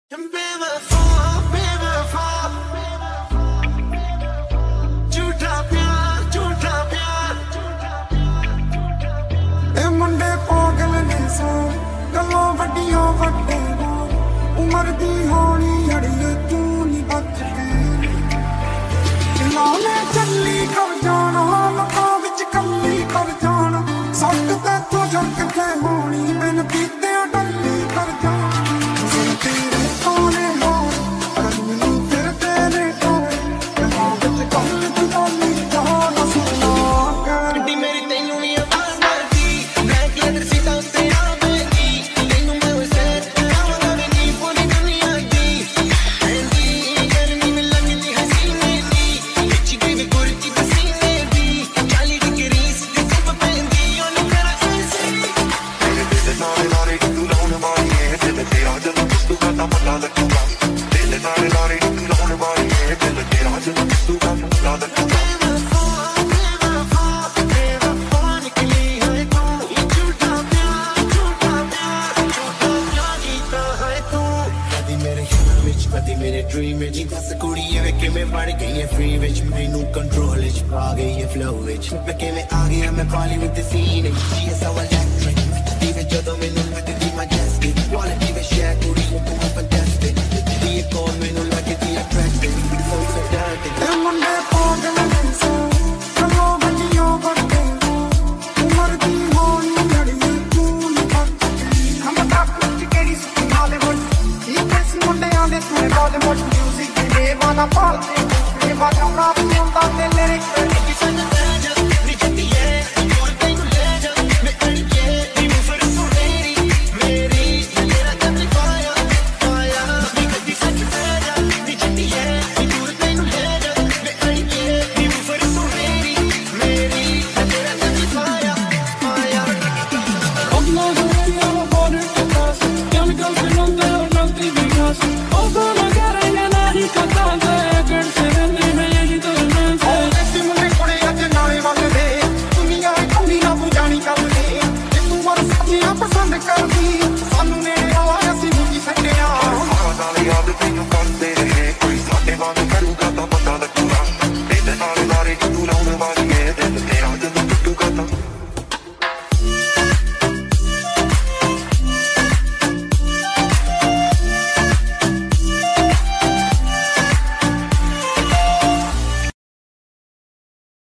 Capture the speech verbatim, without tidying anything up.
बेवफा बेवफा झूठा प्यार झूठा प्यार ए मुंडे पागल ने सो गल्लों वड्डियों वड्डे उमर दी होनी अड़िए तू नी बच के लाले चली कर जाना लतां विच कल्ली कर जाना सट ते तू जग के होनी बिन पीते डल्ली कर जाना मेरे ड्रीम में जी बस कुड़ी वे कि मैं बढ़ गई है फ्री विच मैनू कंट्रोल विच आ गई है फ्लो विच मैं कि मैं आ गया मैं Bollywood the scene she is so electric दी विच जदों मैनू लगदी मैजेस्टिक क्वालिटी विच शेयर कुड़ी तू फैंटास्टिक दी कॉल मैनू लगदी अट्रैक्टिव सो सो डर्टी ए मुंडे पागल ने सो कलो बंदियों बड़े उमर दी होनी लड़ी तू नी बच हम टॉप विच केड़ी सुनी बॉलीवुड ये कैसी मुंडे आंदे सुने बॉलीवुड म्यूजिक दे वाला पाल दे वाला ना भी ਹੁੰਦਾ